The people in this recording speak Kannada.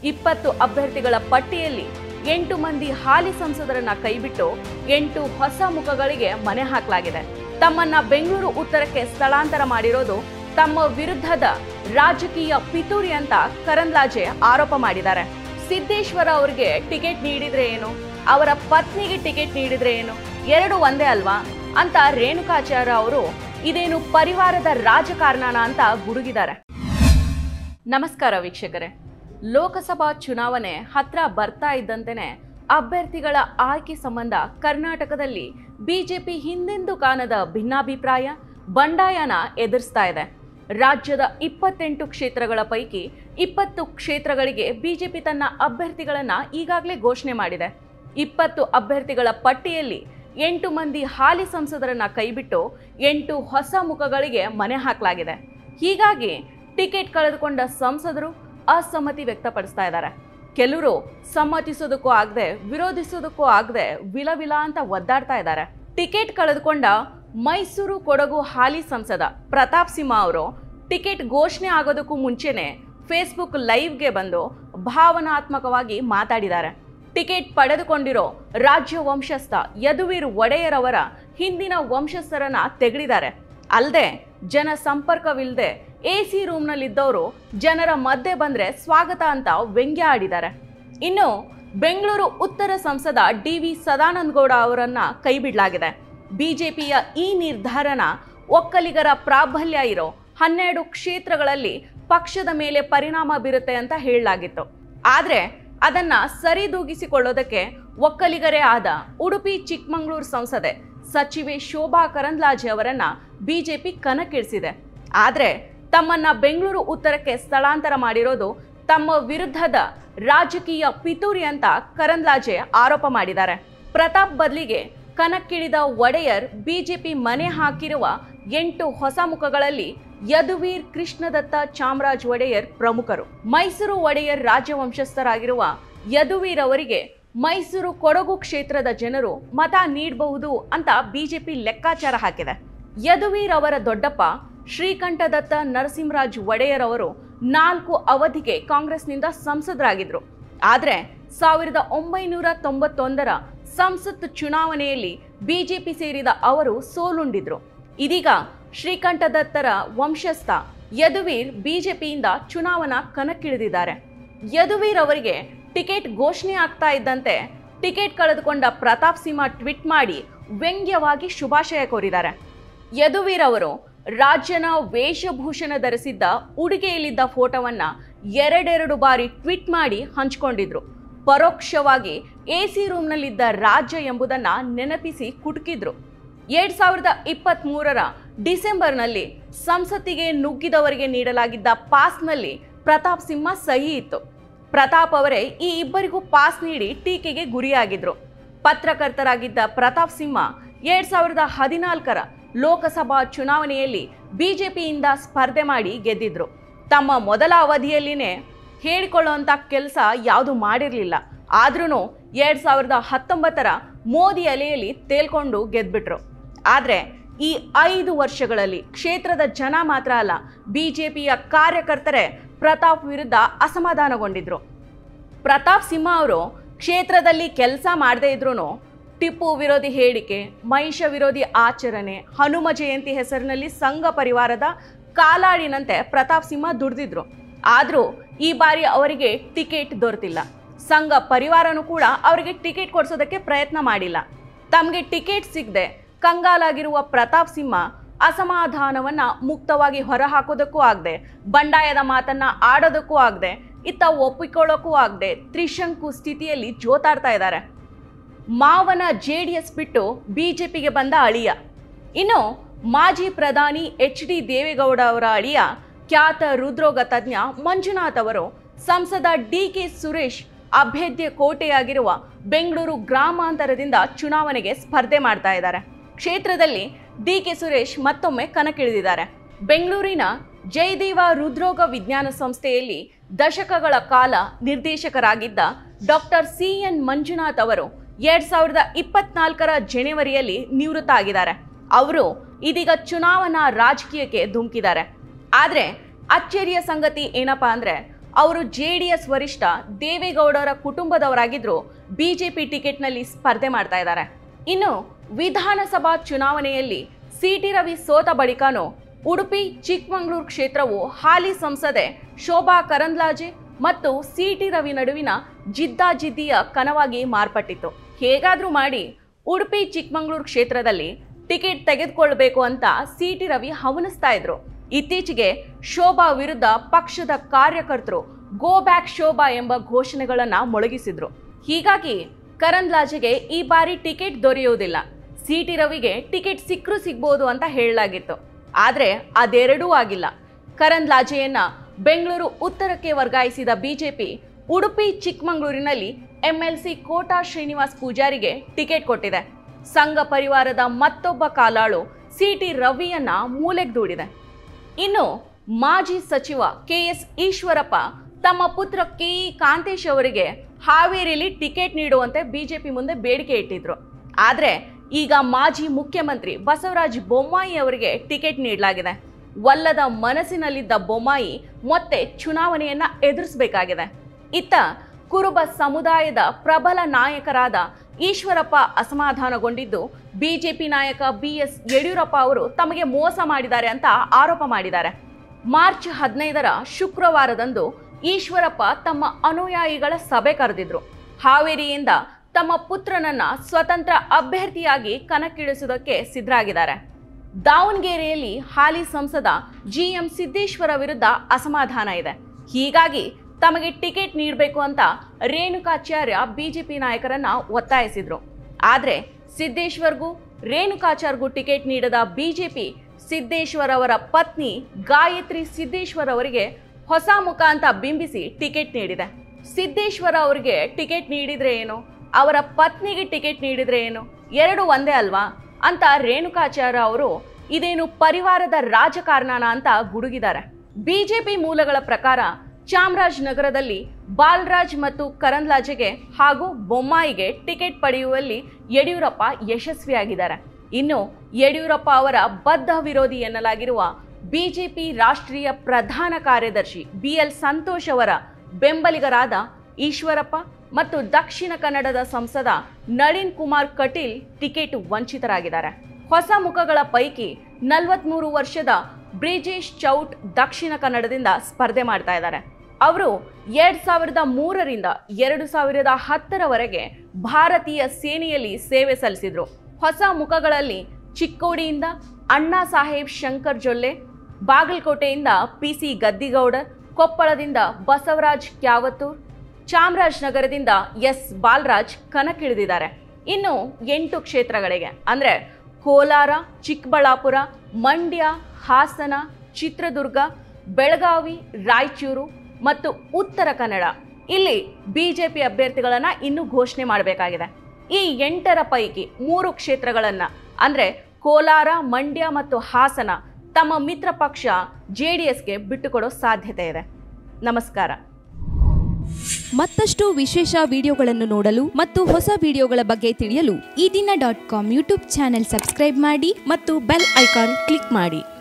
20 ಅಭ್ಯರ್ಥಿಗಳ ಪಟ್ಟಿಯಲ್ಲಿ 8 ಮಂದಿ ಹಾಲಿ ಸಂಸದರನ್ನ ಕೈಬಿಟ್ಟು 8 ಹೊಸ ಮುಖಗಳಿಗೆ ಮನೆ ಹಾಕಲಾಗಿದೆ. ತಮ್ಮನ್ನ ಬೆಂಗಳೂರು ಉತ್ತರಕ್ಕೆ ಸ್ಥಳಾಂತರ ಮಾಡಿರೋದು ತಮ್ಮ ವಿರುದ್ಧದ ರಾಜಕೀಯ ಪಿತೂರಿ ಅಂತ ಕರಂದ್ಲಾಜೆ ಆರೋಪ ಮಾಡಿದ್ದಾರೆ. ಸಿದ್ದೇಶ್ವರ ಅವರಿಗೆ ಟಿಕೆಟ್ ನೀಡಿದ್ರೆ ಏನು, ಅವರ ಪತ್ನಿಗೆ ಟಿಕೆಟ್ ನೀಡಿದ್ರೆ ಏನು, ಎರಡು ಒಂದೇ ಅಲ್ವಾ ಅಂತ ರೇಣುಕಾಚಾರ್ಯ ಅವರು ಇದೇನು ಪರಿವಾರದ ರಾಜಕಾರಣನ ಅಂತ ಗುಡುಗಿದ್ದಾರೆ. ನಮಸ್ಕಾರ ವೀಕ್ಷಕರೇ. ಲೋಕಸಭಾ ಚುನಾವಣೆ ಹತ್ರ ಬರ್ತಾ ಇದ್ದಂತೆಯೇ ಅಭ್ಯರ್ಥಿಗಳ ಆಯ್ಕೆ ಸಂಬಂಧ ಕರ್ನಾಟಕದಲ್ಲಿ ಬಿಜೆಪಿ ಹಿಂದೆಂದೂ ಕಾಣದ ಭಿನ್ನಾಭಿಪ್ರಾಯ, ಬಂಡಾಯನ ಎದುರಿಸ್ತಾ ಇದೆ. ರಾಜ್ಯದ 28 ಕ್ಷೇತ್ರಗಳ ಪೈಕಿ 20 ಕ್ಷೇತ್ರಗಳಿಗೆ ಬಿಜೆಪಿ ತನ್ನ ಅಭ್ಯರ್ಥಿಗಳನ್ನು ಈಗಾಗಲೇ ಘೋಷಣೆ ಮಾಡಿದೆ. 20 ಅಭ್ಯರ್ಥಿಗಳ ಪಟ್ಟಿಯಲ್ಲಿ 8 ಮಂದಿ ಹಾಲಿ ಸಂಸದರನ್ನ ಕೈಬಿಟ್ಟು 8 ಹೊಸ ಮುಖಗಳಿಗೆ ಮನೆ ಹಾಕಲಾಗಿದೆ. ಹೀಗಾಗಿ ಟಿಕೆಟ್ ಕಳೆದುಕೊಂಡ ಸಂಸದರು ಅಸಮ್ಮತಿ ವ್ಯಕ್ತಪಡಿಸ್ತಾ ಇದ್ದಾರೆ. ಕೆಲವರು ಸಮ್ಮತಿಸೋದಕ್ಕೂ ಆಗದೆ ವಿರೋಧಿಸೋದಕ್ಕೂ ಆಗದೆ ವಿಲವಿಲ ಅಂತ ಒದ್ದಾಡ್ತಾ ಇದ್ದಾರೆ. ಟಿಕೆಟ್ ಕಳೆದುಕೊಂಡ ಮೈಸೂರು ಕೊಡಗು ಹಾಲಿ ಸಂಸದ ಪ್ರತಾಪ್ ಸಿಂಹ ಅವರು ಟಿಕೆಟ್ ಘೋಷಣೆ ಆಗೋದಕ್ಕೂ ಮುಂಚೆನೆ ಫೇಸ್ಬುಕ್ ಲೈವ್ಗೆ ಬಂದು ಭಾವನಾತ್ಮಕವಾಗಿ ಮಾತಾಡಿದ್ದಾರೆ. ಟಿಕೆಟ್ ಪಡೆದುಕೊಂಡಿರೋ ರಾಜ್ಯ ವಂಶಸ್ಥ ಯದುವೀರ್ ಒಡೆಯರ್ ಅವರ ಹಿಂದಿನ ವಂಶಸ್ಥರನ್ನ ತೆಗೆದಿದ್ದಾರೆ. ಅಲ್ಲದೆ ಜನ ಸಂಪರ್ಕವಿಲ್ಲದೆ ಎಸಿ ರೂಮ್ನಲ್ಲಿದ್ದವರು ಜನರ ಮಧ್ಯೆ ಬಂದ್ರೆ ಸ್ವಾಗತ ಅಂತ ವ್ಯಂಗ್ಯ ಆಡಿದ್ದಾರೆ. ಇನ್ನು ಬೆಂಗಳೂರು ಉತ್ತರ ಸಂಸದ ಡಿ.ವಿ. ಸದಾನಂದಗೌಡ ಅವರನ್ನ ಕೈಬಿಡಲಾಗಿದೆ. ಬಿಜೆಪಿಯ ಈ ನಿರ್ಧಾರನ ಒಕ್ಕಲಿಗರ ಪ್ರಾಬಲ್ಯ ಇರೋ 12 ಕ್ಷೇತ್ರಗಳಲ್ಲಿ ಪಕ್ಷದ ಮೇಲೆ ಪರಿಣಾಮ ಬೀರುತ್ತೆ ಅಂತ ಹೇಳಲಾಗಿತ್ತು. ಆದ್ರೆ ಅದನ್ನ ಸರಿದೂಗಿಸಿಕೊಳ್ಳೋದಕ್ಕೆ ಒಕ್ಕಲಿಗರೇ ಆದ ಉಡುಪಿ ಚಿಕ್ಕಮಗಳೂರು ಸಂಸದೆ ಸಚಿವೆ ಶೋಭಾ ಕರಂದ್ಲಾಜೆ ಅವರನ್ನ ಬಿಜೆಪಿ ಕಣಕ್ಕಿಳಿಸಿದೆ. ಆದ್ರೆ ತಮ್ಮನ್ನ ಬೆಂಗಳೂರು ಉತ್ತರಕ್ಕೆ ಸ್ಥಳಾಂತರ ಮಾಡಿರೋದು ತಮ್ಮ ವಿರುದ್ಧದ ರಾಜಕೀಯ ಪಿತೂರಿ ಅಂತ ಕರಂದ್ಲಾಜೆ ಆರೋಪ ಮಾಡಿದ್ದಾರೆ. ಪ್ರತಾಪ್ ಬದಲಿಗೆ ಕಣಕ್ಕಿಳಿದ ಒಡೆಯರ್ ಬಿಜೆಪಿ ಮನೆ ಹಾಕಿರುವ 8 ಹೊಸ ಮುಖಗಳಲ್ಲಿ ಯದುವೀರ್ ಕೃಷ್ಣದತ್ತ ಚಾಮರಾಜ್ ಒಡೆಯರ್ ಪ್ರಮುಖರು. ಮೈಸೂರು ಒಡೆಯರ್ ರಾಜವಂಶಸ್ಥರಾಗಿರುವ ಯದುವೀರ್ ಅವರಿಗೆ ಮೈಸೂರು ಕೊಡಗು ಕ್ಷೇತ್ರದ ಜನರು ಮತ ನೀಡಬಹುದು ಅಂತ ಬಿಜೆಪಿ ಲೆಕ್ಕಾಚಾರ ಹಾಕಿದೆ. ಯದುವೀರ್ ಅವರ ದೊಡ್ಡಪ್ಪ ಶ್ರೀಕಂಠದತ್ತ ನರಸಿಂಹರಾಜ್ ಒಡೆಯರ್ ಅವರು 4 ಅವಧಿಗೆ ಕಾಂಗ್ರೆಸ್ನಿಂದ ಸಂಸದರಾಗಿದ್ರು. ಆದರೆ 1991ರ ಸಂಸತ್ ಚುನಾವಣೆಯಲ್ಲಿ ಬಿಜೆಪಿ ಸೇರಿದ ಅವರು ಸೋಲುಂಡಿದ್ರು. ಇದೀಗ ಶ್ರೀಕಂಠದತ್ತರ ವಂಶಸ್ಥ ಯದುವೀರ್ ಬಿಜೆಪಿಯಿಂದ ಚುನಾವಣಾ ಕಣಕ್ಕಿಳಿದಿದ್ದಾರೆ. ಯದುವೀರ್ ಅವರಿಗೆ ಟಿಕೆಟ್ ಘೋಷಣೆ ಆಗ್ತಾ ಇದ್ದಂತೆ ಟಿಕೆಟ್ ಕಳೆದುಕೊಂಡ ಪ್ರತಾಪ್ ಸಿಂಹ ಟ್ವೀಟ್ ಮಾಡಿ ವ್ಯಂಗ್ಯವಾಗಿ ಶುಭಾಶಯ ಕೋರಿದ್ದಾರೆ. ಯದುವೀರ್ ಅವರು ರಾಜ್ಯನ ವೇಷಭೂಷಣ ಧರಿಸಿದ್ದ ಉಡುಗೆಯಲ್ಲಿದ್ದ ಫೋಟೋವನ್ನ 2 ಬಾರಿ ಟ್ವೀಟ್ ಮಾಡಿ ಹಂಚಿಕೊಂಡಿದ್ರು. ಪರೋಕ್ಷವಾಗಿ ಎಸಿ ರೂಮ್ನಲ್ಲಿದ್ದ ರಾಜ್ಯ ಎಂಬುದನ್ನ ನೆನಪಿಸಿ ಕುಟುಕಿದ್ರು. 2023ರ ಡಿಸೆಂಬರ್ನಲ್ಲಿ ಸಂಸತ್ತಿಗೆ ನುಗ್ಗಿದವರಿಗೆ ನೀಡಲಾಗಿದ್ದ ಪಾಸ್ನಲ್ಲಿ ಪ್ರತಾಪ್ ಸಿಂಹ ಸಹಿ ಇತ್ತು. ಪ್ರತಾಪ್ ಅವರೇ ಈ ಇಬ್ಬರಿಗೂ ಪಾಸ್ ನೀಡಿ ಟೀಕೆಗೆ ಗುರಿಯಾಗಿದ್ರು. ಪತ್ರಕರ್ತರಾಗಿದ್ದ ಪ್ರತಾಪ್ ಸಿಂಹ 2014ರ ಲೋಕಸಭಾ ಚುನಾವಣೆಯಲ್ಲಿ ಬಿಜೆಪಿಯಿಂದ ಸ್ಪರ್ಧೆ ಮಾಡಿ ಗೆದ್ದಿದ್ರು. ತಮ್ಮ ಮೊದಲ ಅವಧಿಯಲ್ಲಿನೇ ಹೇಳಿಕೊಳ್ಳುವಂಥ ಕೆಲಸ ಯಾವುದು ಮಾಡಿರಲಿಲ್ಲ. ಆದ್ರೂ 2019ರ ಮೋದಿ ಅಲೆಯಲ್ಲಿ ತೇಲ್ಕೊಂಡು ಗೆದ್ಬಿಟ್ರು. ಆದರೆ ಈ 5 ವರ್ಷಗಳಲ್ಲಿ ಕ್ಷೇತ್ರದ ಜನ ಮಾತ್ರ ಅಲ್ಲ, ಬಿಜೆಪಿಯ ಕಾರ್ಯಕರ್ತರೇ ಪ್ರತಾಪ್ ವಿರುದ್ಧ ಅಸಮಾಧಾನಗೊಂಡಿದ್ರು. ಪ್ರತಾಪ್ ಸಿಂಹ ಅವರು ಕ್ಷೇತ್ರದಲ್ಲಿ ಕೆಲಸ ಮಾಡದೇ ಇದ್ರೂ ಟಿಪ್ಪು ವಿರೋಧಿ ಹೇಳಿಕೆ, ಮಹಿಷ ವಿರೋಧಿ ಆಚರಣೆ, ಹನುಮ ಜಯಂತಿ ಹೆಸರಿನಲ್ಲಿ ಸಂಘ ಪರಿವಾರದ ಕಾಲಾಡಿನಂತೆ ಪ್ರತಾಪ್ ಸಿಂಹ ದುಡಿದಿದ್ರು. ಆದರೂ ಈ ಬಾರಿ ಅವರಿಗೆ ಟಿಕೆಟ್ ದೊರೆತಿಲ್ಲ. ಸಂಘ ಪರಿವಾರನೂ ಕೂಡ ಅವರಿಗೆ ಟಿಕೆಟ್ ಕೊಡಿಸೋದಕ್ಕೆ ಪ್ರಯತ್ನ ಮಾಡಿಲ್ಲ. ತಮಗೆ ಟಿಕೆಟ್ ಸಿಗದೆ ಕಂಗಾಲಾಗಿರುವ ಪ್ರತಾಪ್ ಸಿಂಹ ಅಸಮಾಧಾನವನ್ನ ಮುಕ್ತವಾಗಿ ಹೊರಹಾಕೋದಕ್ಕೂ ಆಗದೆ, ಬಂಡಾಯದ ಮಾತನ್ನ ಆಡೋದಕ್ಕೂ ಆಗದೆ, ಇತ್ತ ಒಪ್ಪಿಕೊಳ್ಳೋಕ್ಕೂ ಆಗದೆ ತ್ರಿಶಂಕು ಸ್ಥಿತಿಯಲ್ಲಿ ಜೋತಾಡ್ತಾ ಇದ್ದಾರೆ. ಮಾವನ ಜೆಡಿಎಸ್ ಬಿಟ್ಟು ಬಿಜೆಪಿಗೆ ಬಂದ ಅಳಿಯ, ಇನ್ನು ಮಾಜಿ ಪ್ರಧಾನಿ ಎಚ್.ಡಿ. ದೇವೇಗೌಡ ಅವರ ಅಳಿಯ ಖ್ಯಾತ ಹೃದ್ರೋಗ ತಜ್ಞ ಮಂಜುನಾಥ್ ಅವರು ಸಂಸದ ಡಿ.ಕೆ. ಸುರೇಶ್ ಅಭೇದ್ಯ ಕೋಟೆಯಾಗಿರುವ ಬೆಂಗಳೂರು ಗ್ರಾಮಾಂತರದಿಂದ ಚುನಾವಣೆಗೆ ಸ್ಪರ್ಧೆ ಮಾಡ್ತಾ ಇದ್ದಾರೆ. ಕ್ಷೇತ್ರದಲ್ಲಿ ಡಿ.ಕೆ. ಸುರೇಶ್ ಮತ್ತೊಮ್ಮೆ ಕಣಕ್ಕಿಳಿದಿದ್ದಾರೆ. ಬೆಂಗಳೂರಿನ ಜಯದೇವ ಹೃದ್ರೋಗ ವಿಜ್ಞಾನ ಸಂಸ್ಥೆಯಲ್ಲಿ ದಶಕಗಳ ಕಾಲ ನಿರ್ದೇಶಕರಾಗಿದ್ದ ಡಾಕ್ಟರ್ ಸಿ.ಎನ್. ಮಂಜುನಾಥ್ ಅವರು 2024ರ ಜನವರಿಯಲ್ಲಿ ನಿವೃತ್ತ ಆಗಿದ್ದಾರೆ. ಅವರು ಇದೀಗ ಚುನಾವಣಾ ರಾಜಕೀಯಕ್ಕೆ ಧುಮುಕಿದ್ದಾರೆ. ಆದರೆ ಅಚ್ಚರಿಯ ಸಂಗತಿ ಏನಪ್ಪಾ ಅಂದ್ರೆ ಅವರು ಜೆಡಿಎಸ್ ವರಿಷ್ಠ ದೇವೇಗೌಡರ ಕುಟುಂಬದವರಾಗಿದ್ರು ಬಿಜೆಪಿ ಟಿಕೆಟ್ನಲ್ಲಿ ಸ್ಪರ್ಧೆ ಮಾಡ್ತಾ ಇದ್ದಾರೆ. ಇನ್ನು ವಿಧಾನಸಭಾ ಚುನಾವಣೆಯಲ್ಲಿ ಸಿಟಿ ರವಿ ಸೋತ ಬಳಿಕನೂ ಉಡುಪಿ ಚಿಕ್ಕಮಗಳೂರು ಕ್ಷೇತ್ರವು ಹಾಲಿ ಸಂಸದೆ ಶೋಭಾ ಕರಂದ್ಲಾಜೆ ಮತ್ತು ಸಿಟಿ ರವಿ ನಡುವಿನ ಜಿದ್ದಾಜಿದ್ದಿಯ ಕಣವಾಗಿ ಮಾರ್ಪಟ್ಟಿತ್ತು. ಹೇಗಾದ್ರೂ ಮಾಡಿ ಉಡುಪಿ ಚಿಕ್ಕಮಗಳೂರು ಕ್ಷೇತ್ರದಲ್ಲಿ ಟಿಕೆಟ್ ತೆಗೆದುಕೊಳ್ಳಬೇಕು ಅಂತ ಸಿಟಿ ರವಿ ಹವಣಿಸ್ತಾ ಇದ್ರು. ಇತ್ತೀಚೆಗೆ ಶೋಭಾ ವಿರುದ್ಧ ಪಕ್ಷದ ಕಾರ್ಯಕರ್ತರು ಗೋ ಬ್ಯಾಕ್ ಶೋಭಾ ಎಂಬ ಘೋಷಣೆಗಳನ್ನ ಮೊಳಗಿಸಿದ್ರು. ಹೀಗಾಗಿ ಕರಂದ್ಲಾಜೆಗೆ ಈ ಬಾರಿ ಟಿಕೆಟ್ ದೊರೆಯುವುದಿಲ್ಲ, ಸಿಟಿ ರವಿಗೆ ಟಿಕೆಟ್ ಸಿಕ್ಕರೂ ಸಿಗ್ಬೋದು ಅಂತ ಹೇಳಲಾಗಿತ್ತು. ಆದರೆ ಅದೆರಡೂ ಆಗಿಲ್ಲ. ಕರಂದ್ಲಾಜೆಯನ್ನ ಬೆಂಗಳೂರು ಉತ್ತರಕ್ಕೆ ವರ್ಗಾಯಿಸಿದ ಬಿಜೆಪಿ ಉಡುಪಿ ಚಿಕ್ಕಮಗಳೂರಿನಲ್ಲಿ ಎಂಎಲ್ಸಿ ಕೋಟಾ ಶ್ರೀನಿವಾಸ್ ಪೂಜಾರಿಗೆ ಟಿಕೆಟ್ ಕೊಟ್ಟಿದೆ. ಸಂಘ ಪರಿವಾರದ ಮತ್ತೊಬ್ಬ ಕಾಲಾಳು ಸಿಟಿ ರವಿಯನ್ನ ಮೂಲೆಗೆ ದೂಡಿದೆ. ಇನ್ನು ಮಾಜಿ ಸಚಿವ ಕೆಎಸ್ ಈಶ್ವರಪ್ಪ ತಮ್ಮ ಪುತ್ರ ಕೆಇ ಕಾಂತೇಶ್ ಅವರಿಗೆ ಹಾವೇರಿಯಲ್ಲಿ ಟಿಕೆಟ್ ನೀಡುವಂತೆ ಬಿಜೆಪಿ ಮುಂದೆ ಬೇಡಿಕೆ ಇಟ್ಟಿದ್ರು. ಆದರೆ ಈಗ ಮಾಜಿ ಮುಖ್ಯಮಂತ್ರಿ ಬಸವರಾಜ ಬೊಮ್ಮಾಯಿ ಅವರಿಗೆ ಟಿಕೆಟ್ ನೀಡಲಾಗಿದೆ. ವಲ್ಲದ ಮನಸ್ಸಿನಲ್ಲಿದ್ದ ಬೊಮ್ಮಾಯಿ ಮತ್ತೆ ಚುನಾವಣೆಯನ್ನ ಎದುರಿಸಬೇಕಾಗಿದೆ. ಇತ್ತ ಕುರುಬ ಸಮುದಾಯದ ಪ್ರಬಲ ನಾಯಕರಾದ ಈಶ್ವರಪ್ಪ ಅಸಮಾಧಾನಗೊಂಡಿದ್ದು ಬಿಜೆಪಿ ನಾಯಕ ಬಿಎಸ್ ಯಡಿಯೂರಪ್ಪ ಅವರು ತಮಗೆ ಮೋಸ ಮಾಡಿದ್ದಾರೆ ಅಂತ ಆರೋಪ ಮಾಡಿದ್ದಾರೆ. ಮಾರ್ಚ್ 15ರ ಶುಕ್ರವಾರದಂದು ಈಶ್ವರಪ್ಪ ತಮ್ಮ ಅನುಯಾಯಿಗಳ ಸಭೆ ಕರೆದಿದ್ರು. ಹಾವೇರಿಯಿಂದ ತಮ್ಮ ಪುತ್ರನನ್ನ ಸ್ವತಂತ್ರ ಅಭ್ಯರ್ಥಿಯಾಗಿ ಕಣಕ್ಕಿಳಿಸುವುದಕ್ಕೆ ಸಿದ್ಧರಾಗಿದ್ದಾರೆ. ದಾವಣಗೆರೆಯಲ್ಲಿ ಹಾಲಿ ಸಂಸದ ಜಿಎಂ ಸಿದ್ದೇಶ್ವರ ವಿರುದ್ಧ ಅಸಮಾಧಾನ ಇದೆ. ಹೀಗಾಗಿ ತಮಗೆ ಟಿಕೆಟ್ ನೀಡಬೇಕು ಅಂತ ರೇಣುಕಾಚಾರ್ಯ ಬಿಜೆಪಿ ನಾಯಕರನ್ನ ಒತ್ತಾಯಿಸಿದ್ರು. ಆದರೆ ಸಿದ್ದೇಶ್ವರ್ಗೂ ರೇಣುಕಾಚಾರ್ಗೂ ಟಿಕೆಟ್ ನೀಡದ ಬಿಜೆಪಿ ಸಿದ್ದೇಶ್ವರ್ ಅವರ ಪತ್ನಿ ಗಾಯತ್ರಿ ಸಿದ್ದೇಶ್ವರ್ ಅವರಿಗೆ ಹೊಸ ಮುಖ ಅಂತ ಬಿಂಬಿಸಿ ಟಿಕೆಟ್ ನೀಡಿದೆ. ಸಿದ್ದೇಶ್ವರ ಅವರಿಗೆ ಟಿಕೆಟ್ ನೀಡಿದ್ರೆ ಏನು, ಅವರ ಪತ್ನಿಗೆ ಟಿಕೆಟ್ ನೀಡಿದ್ರೆ ಏನು, ಎರಡು ಒಂದೇ ಅಲ್ವಾ ಅಂತ ರೇಣುಕಾಚಾರ್ಯ ಅವರು ಇದೇನು ಪರಿವಾರದ ರಾಜಕಾರಣನ ಅಂತ ಗುಡುಗಿದ್ದಾರೆ. ಬಿಜೆಪಿ ಮೂಲಗಳ ಪ್ರಕಾರ ಚಾಮರಾಜನಗರದಲ್ಲಿ ಬಾಲರಾಜ್ ಮತ್ತು ಕರಂದ್ಲಾಜೆಗೆ ಹಾಗೂ ಬೊಮ್ಮಾಯಿಗೆ ಟಿಕೆಟ್ ಪಡೆಯುವಲ್ಲಿ ಯಡಿಯೂರಪ್ಪ ಯಶಸ್ವಿಯಾಗಿದ್ದಾರೆ. ಇನ್ನು ಯಡಿಯೂರಪ್ಪ ಅವರ ಬದ್ಧ ವಿರೋಧಿ ಎನ್ನಲಾಗಿರುವ ಬಿಜೆಪಿ ರಾಷ್ಟ್ರೀಯ ಪ್ರಧಾನ ಕಾರ್ಯದರ್ಶಿ ಬಿಎಲ್ ಸಂತೋಷ್ ಅವರ ಬೆಂಬಲಿಗರಾದ ಈಶ್ವರಪ್ಪ ಮತ್ತು ದಕ್ಷಿಣ ಕನ್ನಡದ ಸಂಸದ ನಳಿನ್ ಕುಮಾರ್ ಕಟೀಲ್ ಟಿಕೆಟ್ ವಂಚಿತರಾಗಿದ್ದಾರೆ. ಹೊಸ ಮುಖಗಳ ಪೈಕಿ 43 ವರ್ಷದ ಬ್ರಿಜೇಶ್ ಚೌಟ್ ದಕ್ಷಿಣ ಕನ್ನಡದಿಂದ ಸ್ಪರ್ಧೆ ಮಾಡ್ತಾ ಇದ್ದಾರೆ. ಅವರು 2003ರಿಂದ 2010ರವರೆಗೆ ಭಾರತೀಯ ಸೇನೆಯಲ್ಲಿ ಸೇವೆ ಸಲ್ಲಿಸಿದ್ರು. ಹೊಸ ಮುಖಗಳಲ್ಲಿ ಚಿಕ್ಕೋಡಿಯಿಂದ ಅಣ್ಣಾ ಸಾಹೇಬ್ ಶಂಕರ್ ಜೊಲ್ಲೆ, ಬಾಗಲಕೋಟೆಯಿಂದ ಪಿಸಿ ಗದ್ದಿಗೌಡರ್, ಕೊಪ್ಪಳದಿಂದ ಬಸವರಾಜ್ ಕ್ಯಾವತ್ತೂರ್, ಚಾಮರಾಜನಗರದಿಂದ ಎಸ್ ಬಾಲರಾಜ್ ಕಣಕ್ಕಿಳಿದಿದ್ದಾರೆ. ಇನ್ನು 8 ಕ್ಷೇತ್ರಗಳಿಗೆ ಅಂದರೆ ಕೋಲಾರ, ಚಿಕ್ಕಬಳ್ಳಾಪುರ, ಮಂಡ್ಯ, ಹಾಸನ, ಚಿತ್ರದುರ್ಗ, ಬೆಳಗಾವಿ, ರಾಯಚೂರು ಮತ್ತು ಉತ್ತರ ಕನ್ನಡ ಇಲ್ಲಿ ಬಿಜೆಪಿ ಅಭ್ಯರ್ಥಿಗಳನ್ನು ಇನ್ನೂ ಘೋಷಣೆ ಮಾಡಬೇಕಾಗಿದೆ. ಈ 8ರ ಪೈಕಿ 3 ಕ್ಷೇತ್ರಗಳನ್ನು ಅಂದರೆ ಕೋಲಾರ, ಮಂಡ್ಯ ಮತ್ತು ಹಾಸನ ತಮ್ಮ ಮಿತ್ರ ಪಕ್ಷ ಜೆಡಿಎಸ್ಗೆ ಬಿಟ್ಟುಕೊಡೋ ಸಾಧ್ಯತೆ ಇದೆ. ನಮಸ್ಕಾರ. ಮತ್ತಷ್ಟು ವಿಶೇಷ ವಿಡಿಯೋಗಳನ್ನು ನೋಡಲು ಮತ್ತು ಹೊಸ ವಿಡಿಯೋಗಳ ಬಗ್ಗೆ ತಿಳಿಯಲು ಈ ದಿನ .com ಯೂಟ್ಯೂಬ್ ಚಾನೆಲ್ ಸಬ್ಸ್ಕ್ರೈಬ್ ಮಾಡಿ ಮತ್ತು ಬೆಲ್ ಐಕಾನ್ ಕ್ಲಿಕ್ ಮಾಡಿ.